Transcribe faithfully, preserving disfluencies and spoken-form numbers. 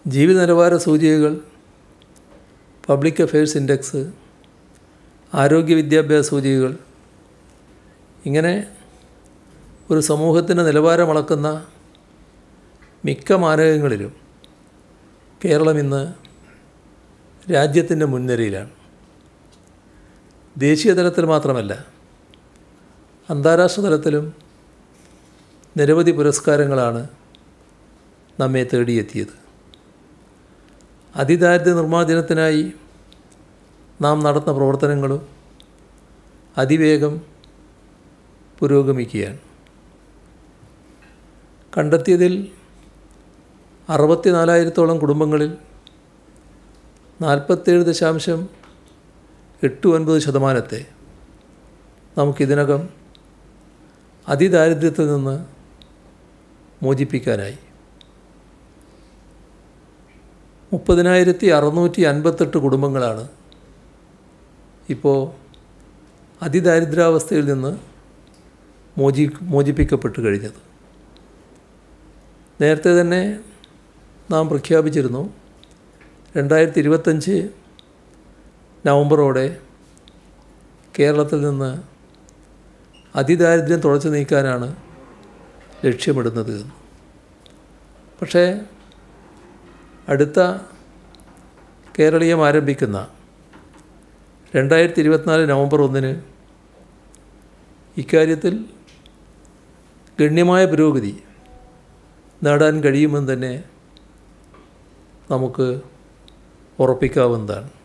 ജീവിത നിലവാര സൂചികകൾ, public affairs index, ആരോഗ്യ വിദ്യാഭ്യാസ സൂചികകൾ, ഇങ്ങനെ ഒരു സമൂഹത്തിൻ്റെ നിലവാരം അളക്കുന്ന മിക്ക മാനകങ്ങളിലും കേരളം ഇന്ന് രാജ്യത്തിൻ്റെ മുൻനിരയിലാണ്. ദേശീയ തലത്തിൽ മാത്രമല്ല, അന്താരാഷ്ട്ര തലത്തിലും നിരവധി പുരസ്കാരങ്ങളാണ് നമ്മെ തേടിയെത്തിയത്. അതിദാരിദ്ര്യ നിർമ്മാർജ്ജനത്തിനായി നാം നടത്തുന്ന പ്രവർത്തനങ്ങളും അതിവേഗം പുരോഗമിക്കുകയാണ്. കണ്ടെത്തിയതിൽ അറുപത്തി നാലായിരത്തോളം കുടുംബങ്ങളിൽ നാൽപ്പത്തേഴ് ദശാംശം എട്ട് ഒൻപത് ശതമാനത്തെ നമുക്കിതിനകം അതിദാരിദ്ര്യത്തിൽ നിന്ന് മോചിപ്പിക്കാനായി. മുപ്പതിനായിരത്തി അറുന്നൂറ്റി അൻപത്തെട്ട് കുടുംബങ്ങളാണ് ഇപ്പോൾ അതിദാരിദ്ര്യാവസ്ഥയിൽ നിന്ന് മോചി മോചിപ്പിക്കപ്പെട്ട് കഴിഞ്ഞത്. നേരത്തെ തന്നെ നാം പ്രഖ്യാപിച്ചിരുന്നു, രണ്ടായിരത്തി ഇരുപത്തഞ്ച് നവംബറോടെ കേരളത്തിൽ നിന്ന് അതിദാരിദ്ര്യം തുടച്ചു നീക്കാനാണ് ലക്ഷ്യമിടുന്നത്. പക്ഷേ അടുത്ത കേരളീയം ആരംഭിക്കുന്ന രണ്ടായിരത്തി ഇരുപത്തിനാല് നവംബർ ഒന്നിന് ഇക്കാര്യത്തിൽ ഗണ്യമായ പുരോഗതി നേടാൻ കഴിയുമെന്ന് തന്നെ നമുക്ക് ഉറപ്പിക്കാവുന്നതാണ്.